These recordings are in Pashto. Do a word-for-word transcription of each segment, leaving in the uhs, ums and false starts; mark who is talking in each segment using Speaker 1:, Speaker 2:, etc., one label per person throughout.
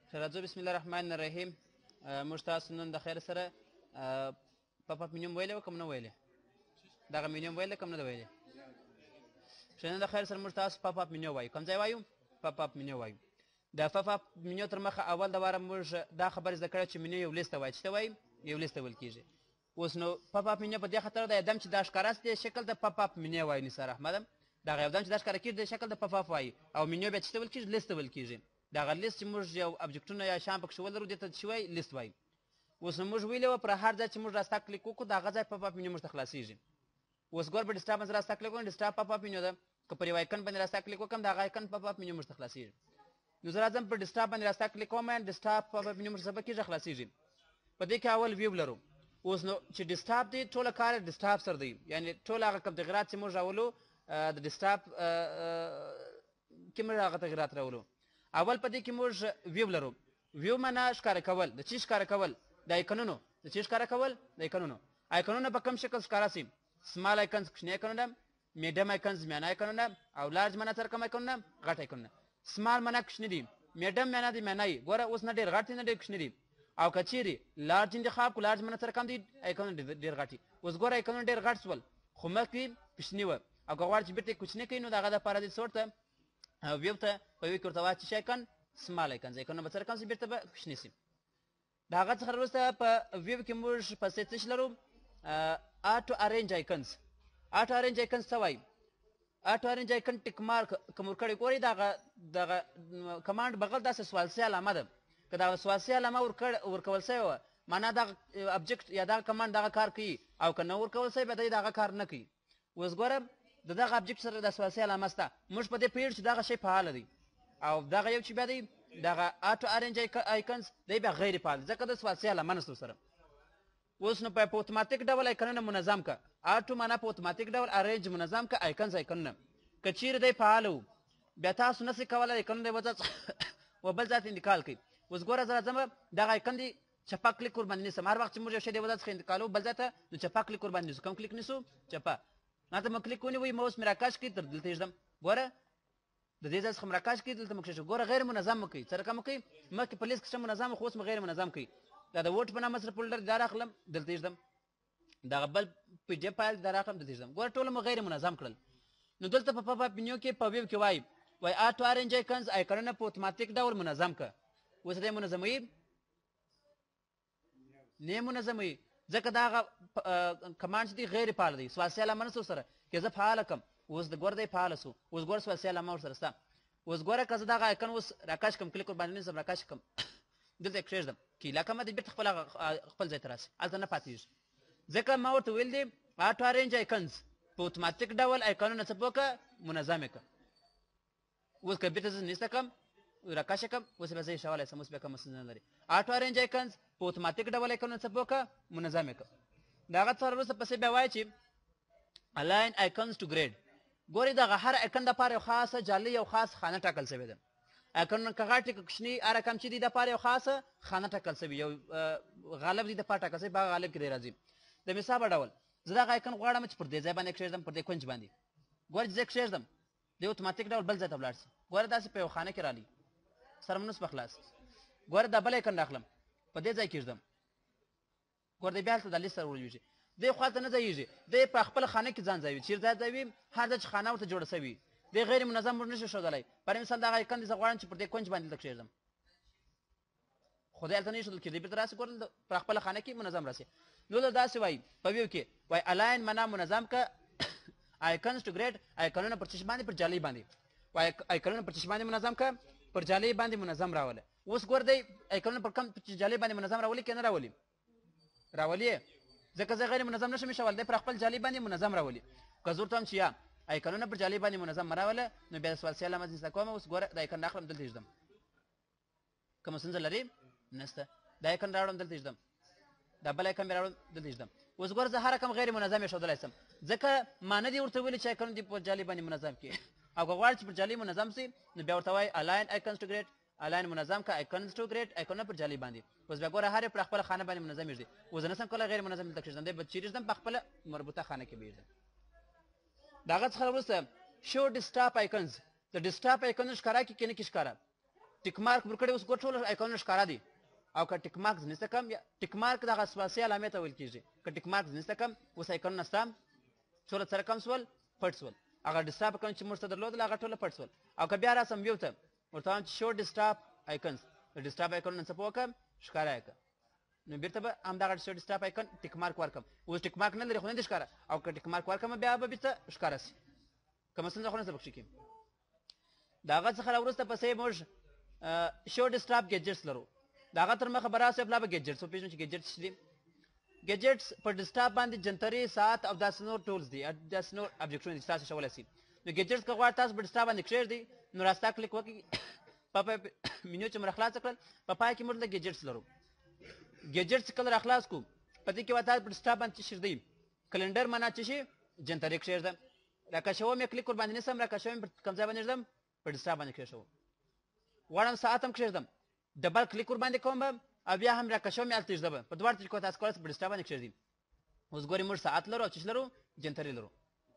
Speaker 1: راځو بسم الله الرحمن الرحیم. موږ تاسو نن د خیر سره پاپ اپ مینیوم ویلی و کوم نه ویلی؟ دغه مینیوم ویلی کوم نه ده ویلی؟ ښه، نن د خیر سره موږ تاسو پاپ اپ مینیو وایو. کوم ځای وایو؟ پاپ اپ مینیو وایو. د پاپ اپ مینیو تر مخه اول د واره موږ دا خبره زده کړې چې مینیو یو لیست ته وایي. څه ته وایي؟ یو لیست ته ویل کېږي. اوس نو پاپ اپ مینیو په دې خاطر دی دم چې دا ښکاره دی شکل د پاپ اپ مینیو وایي نثار احمده. دغه یو دم چې دا ښکاره کېږي د شکل د پاپ اپ وایي او مینیو بیا څه ته ویل کېږي؟ لیست ته ویل کېږي. دغه لیست چې موږ یو ابجکټونه یا شیان پکښې ولرو دې ته څه وایي؟ لیست وایي. اوس نو موږ ویلي وه پر هر ځای چې موږ راسته کلیک وکړو د هغه ځای پاپ اپ مینیو موږ ته خلاصېږي. اوس ګور په ډسټاپ باندې راسته کلیک وکړم ډسټاپ پاپ اپ مینیو ده. که پر یو آیکن باندې راسته کلیک وکړم د هغه آیکن پاپ اپ مینیو موږ ته خلاصېږي. نو زه راځم پر ډسټاپ باندې راسته کلیک کوم ډسټاپ پاپ اپ مینیو موږ ته څه کېږي؟ خلاصېږي. په دې کې اول ویو لرو. اوس نو چې ډسټاپ دی ټوله کار یې ډسټاپ سره دی، یعنې ټول هغه کوم تغیرات چې موږ راولو د ډسټاپ کې موږ هغه تغیرات راولو. اول په دې کې موږ ویو لرو. ویو معنا ښکاره کول. د چی ښکاره کول؟ د آیکنونو. د چی ښکاره کول؟ د آیکنونو. آیکنونه په کوم شکل ښکاره سي؟ سمال آیکنز کوچني آیکنونه، میډیم آیکنز میانه آیکنونه او لارج معنا سره کوم آیکنونه؟ غټ آیکنونه. سمال معنا کوچني دي، میډیم معنا دی میانه یي. ګوره اوس نه ډېر غټ دي نه ډېر کوچني دي. او که چیرې لارج انتخاب کړو لارج معنا سره کم دي آیکنونه ډېر غټ دي. اوس ګوره آیکنونه ډېر غټ شول خو مخکې کوچني وه او که غواړې چې بېرته یې کوچني کړي نو د هغه دپاره دې څه ورته ویو ته په ویو کې ورته وایه چې شي آیکن سمال آیکنز. آیکنونه به سره کم شي بېرته به کوچني شي. د هغه څخه وروسته په ویو کې موږ پسې څه شي لرو؟ آټو ارینج آیکنز. آټو ارینج آیکنز څه وایي؟ آټو ارینج آیکن ټیک مارک که مو کړی ګورئ دغه دغه کمانډ بغل داسې سوالسي علامه ده. که دغه سوالسي علامه ورکول سوې وه معنا دغه ابجکټ یا دغه کمانډ دغه کار کوي او که نه ورکول سوی بیا دی دغه کار نه کوي. اوس ګوره د دغه ابجکټ سره د سوالسي علامه شته. موږ په دې پوهېږو چې دغه شی فعاله دی او دغه یو چې بیا دی دغه آټو ارینج آیکنز دی بیا غیر فعال ځکه د سوالسي علامه نشته سره. اوس نو په اتوماتیک ډول آیکنونه منظم که. آټو معنا په اتوماتیک ډول ارینج منظم که آیکنز آیکنونه. که چیرې دی فعاله و بیا تاسو نسئ کولی آیکنونه دی و بل ځای ته انتقال کوئ. اوس ګوره زه راځم دغه آیکن دی چپه کلیک ورباندې نیسم. هر وخت چې موږ یو شی دی وځه څخه انتقالوو بل ځای ته نو چپه کلیک ورباندې نیسو. کوم کلیک نیسو؟ چپه. هلته مو کلیک ونیوئ موس مې راکش کړي تر دلته یږدم. ګوره د دې ځای څخه مو راکش کړي دلته مو کښېږدم. ګوره غیر منظم مو کوئ. څه رقم مو کوئ؟ مخکې په لیست کښې منظم خو اوس مو غیر منظم کوئ. دا د ووټ په نامه سره فولډر دا راخلم دلته یږدم. دغه بل پی ډي اف فایل دا راخلم دلته یږدم. ګوره ټوله مو غیر منظم کړل. نو دلته په پاپ اپ مینیو کې په ویو کې وایي وایي آټو ارینج آیکنز آیکنونه په اتوماتیک ډول منظم که. اوس دی منظموي؟ نه منظموي ځکه دا هغه کمانډ چې دی غیر فعاله دی. سوالسي علامه نشته ورسره. که زه فعاله کړم اوس د ګوره دی فعاله سو. اوس ګوره سوالسي علامه ورسره شته. اوس ګوره که زه دغه آیکن اوس راکش کړم کلیک ورباندې نیسم راکش کړم دلته یې کښېږدم کیله کمه دی بېرته خپل خپل ځای ته راسي هلته نه پاتېږي ځکه ما ورته ویل دی آټو ارینج آیکنز په اتوماتیک ډول آیکنونه څه وکړه منظم یې کړه. اوس که بېرته زه نیسته کړم راکش کړم اوس بیا زه ایښولی شم اوس بیا کومه ستونزه نه لري. آټو ارینج آیکنز په اتوماتیک ډول آیکنونه څه وکړه منظم یې کړه. د هغه څخه وروسته پسې بیا وایي چې الاین آیکنز ټو ګریډ. ګورئ دغه هر آیکن دپاره یو خاصه جالۍ یو خاص خانه ټاکل شوې ده. آیکنونه که غټ که کوچني هر رقم چې دي دپاره یو خاصه خانه ټاکل شوي یو غالب دي دپاره ټاکل شوي په هغه غالب کې دی راځي. د مثال په ډول زه دغه آیکن غواړم چې پر دې ځای باندې کښېږدم پر دې کونج باندې. ګورئ چې زه کښېږدم دی اتوماتیک ډول بل ځای ته ولاړ شي. ګوره داسې په یو خانه کې رالي سره منوس به خلاص. ګوره دا بل آیکن راخلم په دې ځای کښېږدم. ګوره دی بیا هلته دا لیست سره ولوېږي. دی خوا ته نه ځایېږي دی په خپله خانه کې ځان ځایوي. چېرې ځای ځایوي؟ هر ځای چې خانه ورته جوړه شوي دی غیر منظم موږ نشو ښودلی. برای مثال دغه آیکن دی زه غواړم چې پر دې کونج باندې دلته کښېږدم خو دی هلته نه ایښودل کېږي. بېرته راسي ګوره پر خپله خانه کې منظم راسي. نو دلته داسې وایي په ویو کې وایي الاین معنا منظم که آیکنز ټو ګریډ آیکنونه پر چش باندې پر جالۍ باندې وایي آیکنونه پر چش باندې منظم که پر جالۍ باندې منظم راوله. اوس ګور دی آیکنونه پر کم جالۍ باندې منظم راولي که نه راولي؟ راولي ځکه زه غیر منظم نشم ایښولی دی پر خپل جالۍ باندې منظم راولي. که زه ورته وایم چې یا آیکنونه پر جالۍ باندې منظم مه راوله نو بیا د سوالسي علامه زه کوم. اوس ګوره د آیکن راخلم دلته یږدم. کومه ستونزه لري؟ نشته. د آیکن راوړم دلته یږدم. دا بل آیکن مې راوړم دلته یږدم. اوس ګوره زه هر رقم غیر منظم ایښودلی شم ځکه ما نه دي ورته ویلي چې آیکنونه دې په جالۍ باندې منظم کړي. او که غواړې چې پر جالۍ منظم شي نو بیا ورته وایي الاین آیکنز ټو ګریډ الاین منظم که آیکنز ټو ګریډ آیکنونه پر جالۍ باندې. اوس بیا ګوره هر یو پر خپله خانه باندې منظم یږدي. اوس زه نشم کولی غیر منظم دلته کښېږدم دی به چیرې یږدم په خپله مربوطه خانه کې به یږدم. د هغه څخه وروسته شو ډسټاپ آیکنز. د ډسټاپ آیکنونه ښکاره کړي که نه کړي ښکاره؟ ټیک مارک ورکړی اوس ګوټ ټول آیکونونه ښکاره دي او که ټیک مارک نشته کم یا ټیک مارک دغه اساسي علامې ته ویل کېږي که ټیک مارک نشته کم اوس آیکونونه شته څومره سره کم شول پټ شول هغه ډسټاپ آیکن چې موږ ته درلودل هغه ټوله پټ شول او که بیا راسم ویو ته ورته وایم چې شو ډسټاپ آیکنز د ډسټاپ آیکونونه څه په وکړم ښکاره یې کړه نو بیرته به همدغه شو ډسټاپ آیکن ټیک مارک ورکړم اوس ټیک مارک نه لري خو نه دي ښکاره او که ټیک مارک ورکړم بیا به بیرته ښکاره شي کومه ستونزه خو نه سبق شي کېږي د هغه څخه راوروسته پسې موږ شو ډسټاپ ګیجټس لرو د هغه تر مخه به راسي بلا به ګیجټس وپېژنو چې ګیجټس څه دي ګیجټس په ډسټاپ باندې جنتري ساعت او داسې نور ټولز دي داسې نور ابجکټونه دي چې تاسو شولی سي نو ګیجټس که غواړئ تاسو په ډسټاپ باندې کښېږدئ نو راستا کلیک وکړئ په منیو چې مو راخلاصه کړل په پای کې موږ د ګیجټس لرو ګیجټس کله راخلاص کړو په دې کې به تاسو په ډسټاپ باندې کښېږدئ کلنډر معنا څه شي جنتري کښېږدم راکشوم یې کلیک ورباندې نیسم راکشوم پر کوم ځای باندې ږدم په ډسټاپ باندې کښېښوم غواړم ساعت هم کښېږدم ډبل کلیک ورباندې کوم به او بیا هم راکشوم یې هلته ږده به په دواړو طریقو تاسو کولی شئ په ډسټاپ باندې کښېږدئ اوس ګورئ موږ ساعت لرو او څه لرو جنتري لرو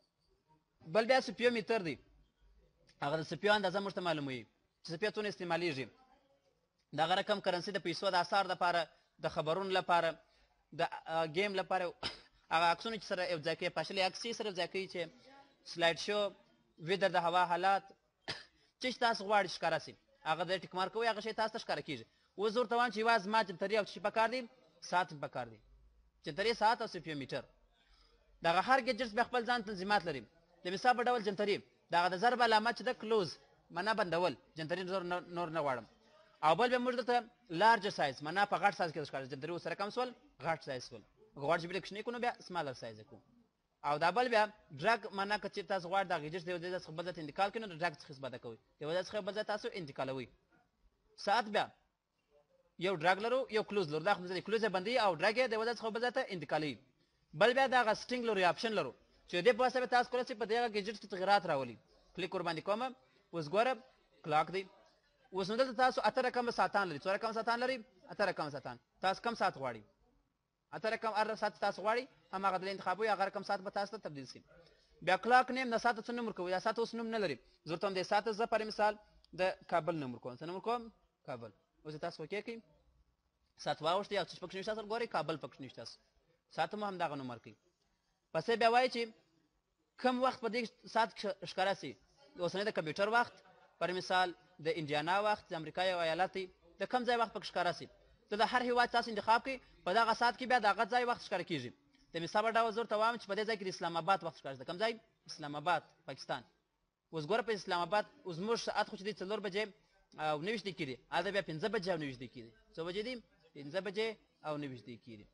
Speaker 1: بل بیا سپیو میټر دی هغه د سپیو اندازه موږ ته معلوموي چې سپیو څونه استعمالیږي دغه رقم کرنسي د پیسو د اثار دپاره د خبرونو لپاره د ګیم لپاره هغه عکسونه چې سره یو ځای کوي پاشلې عکس یې سره یو ځای کوي چې سلایډ شو ویدر د هوا حالات چې تاسو غواړئ ښکاره سي هغه د ټیک مارک کوئ هغه شی تاسو ته ښکاره کېږي اوس زه ورته وایم چې یوازې زما جنتري او څه شي پکار دي ساعت مې پکار دي جنتري ساعت او سپیو میټر دغه هر ګیجټس بیا خپل ځان تنظیمات لري د مثال په ډول جنتري دغه د ضرب علامه چې د کلوز معنا بندول جنتري نور نه غواړم او بل بیا موږ دلته لارج سایز معنا په غټ سایز کې ښکاره جنتري اوس سره کم شول غټ سایز شول غواړو چې بیا کوچني کړو نو بیا سمالر سایز یې کړو او دا بل بیا ډرګ معنا که چېرې تاسو غواړئ دا ګیجټس د یو ځای څخه بل ځای ته انتقال کړئ نو د ډرګ څخه استفاده کوئ د یو ځای څخه بل ځای تاسو انتقالوئ ساعت بیا یو ډرګ لرو یو کلوز لرو دا خو د کلوز یې بندوي او ډرګ یې د یو ځای څخه بل ځای ته انتقالوي بل بیا دغه سټینګ لرو یا اپشن لرو چې د دې په واسطه به تاسو کولی شئ په دغه ګیجټس کې تغیرات راولي کلیک ورباندې کوم اوس ګوره کلاک دی اوس نو دلته تاسو اته رقم ساعتان لري څو رقم ساعتان لري اته رقم ساعتان تاسو کم ساعت غواړئ اته رقم هر ساعت تاسو غواړئ هماغه دلته انتخابوي هغه رقم ساعت به تاسو ته تبدیل شي بیا کلاک نیم د ساعت څه نوم ورکوئ یا ساعت اوس نوم نه لري زه ورته وایم د ساعت زه پر مثال د کابل نوم ورکوم څه نوم ورکوم کابل اوس تاسو اوکې کړئ ساعت واوښتې او څه پکښې نشته سر ګورئ کابل پکښې نشته ساعت مو همدغه نوم ورکوئ پسې بیا وایي چې کم وخت په دې ساعت ښکاره سي اوسنی د کمپیوټر وخت پر مثال د انډیانا وخت د امریکا یو ایالت دی د کم ځای وخت پکې ښکاره سي ته د هر هېواد تاسو انتخاب کړئ په دغه ساعت کې بیا د هغه ځای وخت ښکاره کېږي د مثال په ډول زه ورته وایم چې په دې ځای کې د اسلام آباد وخت ښکاره د کوم ځای اسلام آباد پاکستان اوس ګوره په اسلام آباد اوس موږ ساعت خو چې دی څلور بجې او نوي دقیقې دي هلته بیا پنځه بجې او نوي دقیقې دي څو بجې دي پنځه بجې او نوي دقیقې دي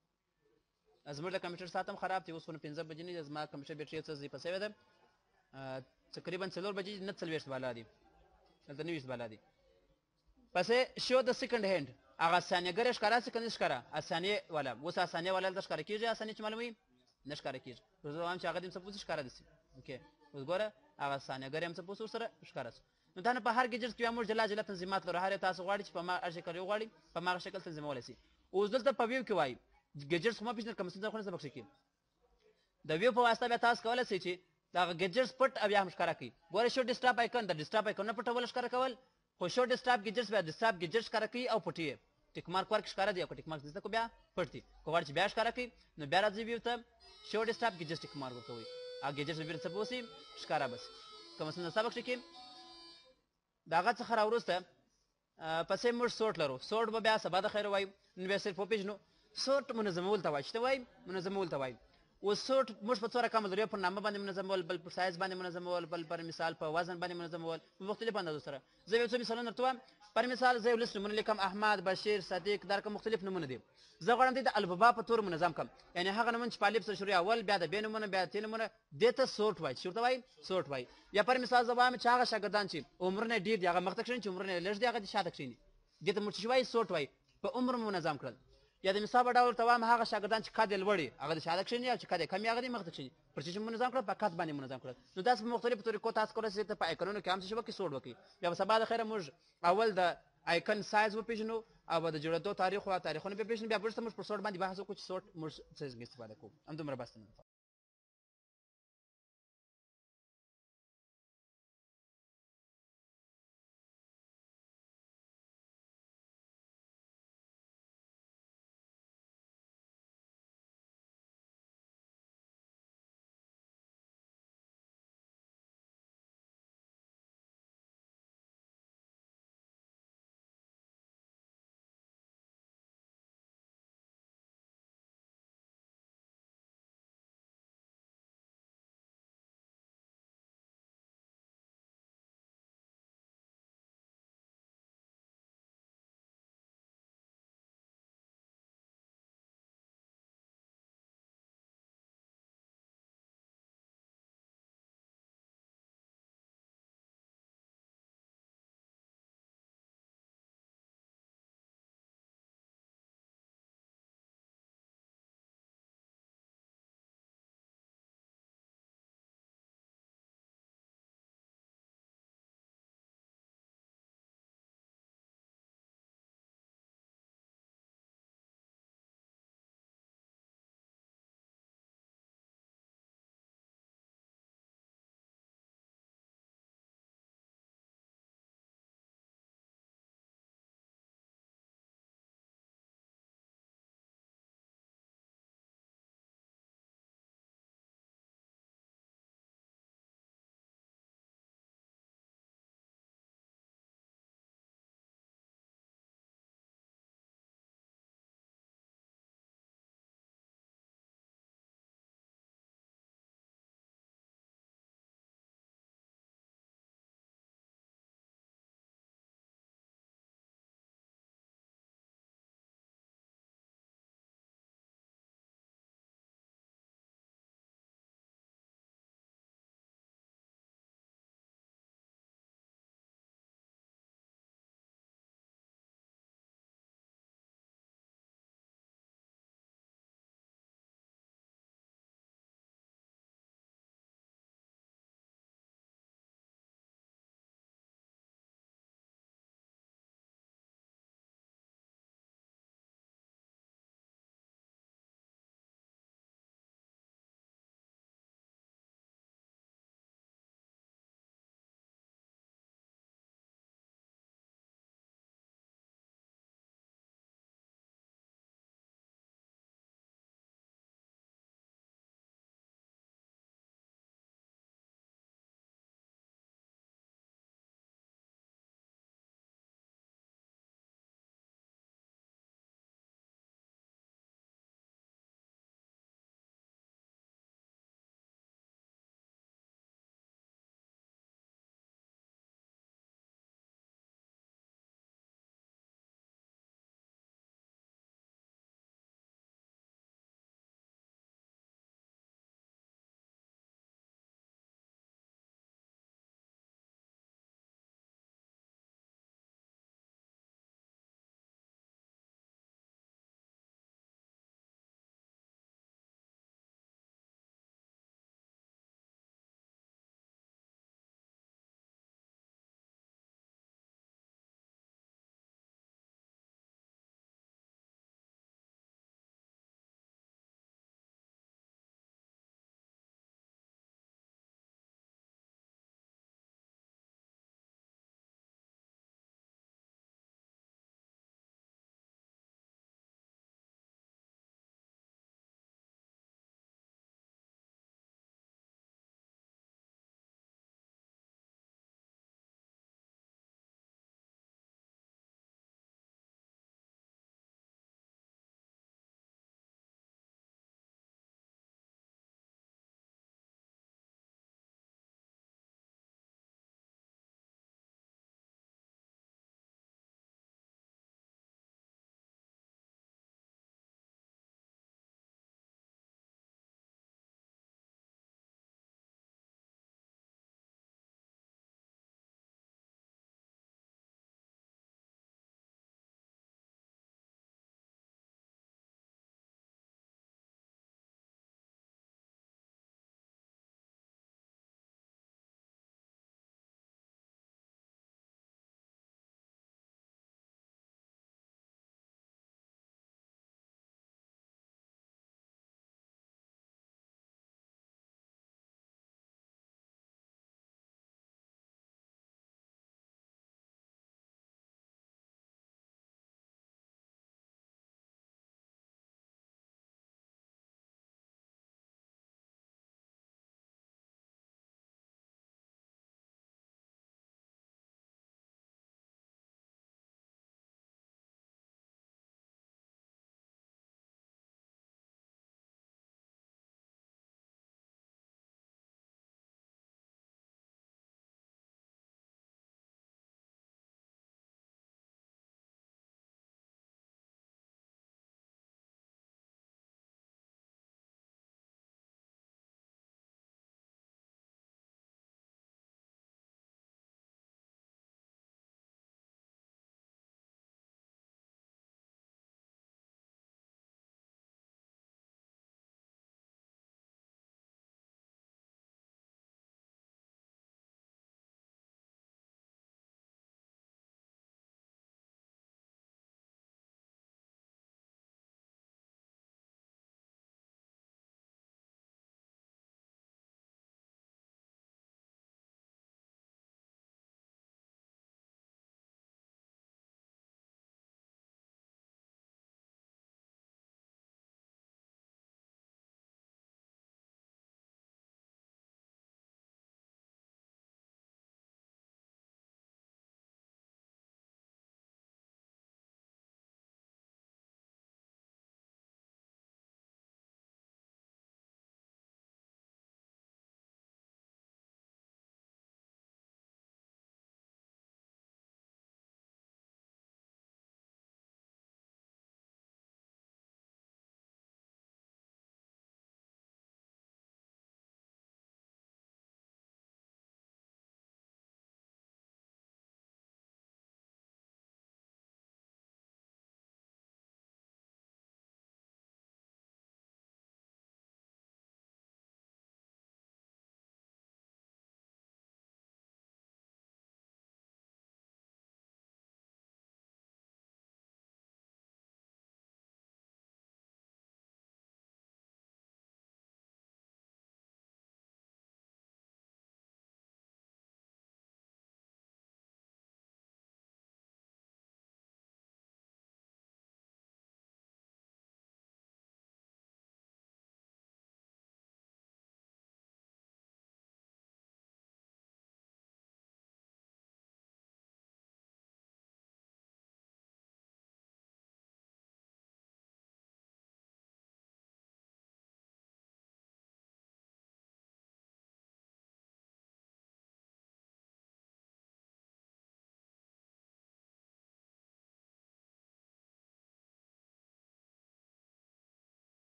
Speaker 1: زموږ د کمپیوټر ساعت هم خراب دی اوس خو نو پنځه بجې نه دي زما کمپیوټر بیټري یو څه ضعیفه شوې ده تقریبا څلور بجې نه څلوېښت بالا دي دلته نوېښت بالا دي پسې شو د سیکنډ هینډ هغه ثانیهګرې ښکاره سیکنډ ښکاره ثانیې والا اوس ثانیې والا دلته ښکاره کېږي ثانیې چې معلوموي نه ښکاره کېږي زه وایم چې هغه دې هم څه پوسې ښکاره دي اوکې اوس ګوره هغه ثانیهګرې هم څه پوسې ورسره ښکاره شو نو دا نه په هر ګیجټس کې بیا موږ جلا جلا تنظیمات لرو هر یو تاسو غواړئ چې په هغه شکل یو غواړئ په هماغه شکل تنظیمولی شي اوس دلته په ویو کې وایي ګیجټس خو ما پېژنل کوم ستونزه خو نه سبق شي کېږي د ویو په واسطه بیا تاسو کولی شئ چې دغه ګیجټس پټ او بیا هم ښکاره کړئ ګوره شو ډسټاپ آیکن د ډسټاپ آیکن نه پټول ښکاره کول خو شو ډسټاپ ګیجټس بیا ډسټاپ ګیجټس ښکاره کوي او پټي یې ټیک مارک ورک ښکاره دی او که ټیک مارک زده کو بیا پټ دي که غواړئ چې بیا ښکاره کړئ نو بیا راځئ ویو ته شو ډسټاپ ګیجټس ټیک مارک ورکوئ او ګیجټس به بېرته څه به وشي ښکاره به شي کومه ستونزه سبق شي کې د هغه څخه راوروسته پسې موږ سوټ لرو سوټ به بیا سبا د خیر وایو نو بیا صرف وپېژنو سوټ منظمول ته وایي چې ته وایي منظمول ته وایي اوس سوټ موږ په څو رقم لرو یو پر نامه باندې منظمول بل پر سایز باندې منظمول بل پر مثال په وزن باندې منظمول په مختلفو اندازو سره زه یو څو مثالونه درته وایم پر مثال زه یو لیست نومونه لیکم احمد بشیر صدیق دا رقم مختلف نومونه دي زه غواړم دې د الفبا په طور منظم کړم یعنې هغه نومونه چې په الف سره شروع اول بیا د بې نومونه بیا د ت نومونه دې ته سوټ وایي چې ورته وایي سوټ وایي یا پر مثال زه وایم چې هغه شاګردان چې عمرونه ډېر دي هغه مخته کښېني چې عمرونه یې لږ دي هغه دې شاته کښېني دې ته موږ څه وایي سوټ وایي په عمر مو منظم کړل یا د مثال په ډول ورته وایم هغه شاګردان چې قد یې لوړ وي هغه د شاته کښېني او چې قد یې کم وي هغه دې مخته کښېني پر څه چې منظم کړل په قد باندې منظم کړل نو داسې په مختلفو طریقو تاسو کولی شئ په آیکنونو کې هم څه وکړئ سوټ وکړئ بیا به سبا د خیره موږ اول د آیکن سایز وپېژنو او د جوړېدو تاریخ او تاریخونه به پېژنو بیا وروسته موږ پر سوټ باندې بحث وکړو چې سوټ موږ څه استفاده کوو همدومره بس